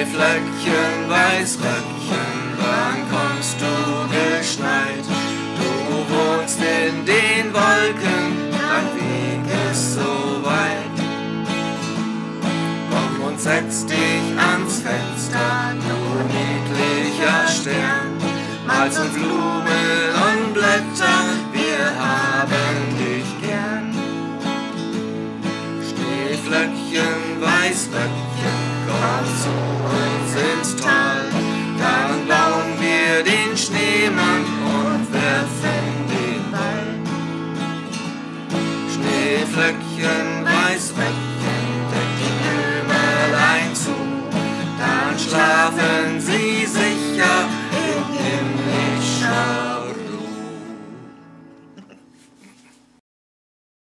Schneeflöckchen, Weißröckchen, wann kommst du geschneit? Du wohnst in den Wolken, dein Weg ist so weit. Komm und setz dich ans Fenster, du niedlicher Stern. Malst uns Blumen und Blätter, wir haben dich gern. Schneeflöckchen, Weißröckchen, komm zu uns ins Tal. Dann bauen wir den Schneemann und werfen den Ball. Schneeflöckchen, Weißröckchen,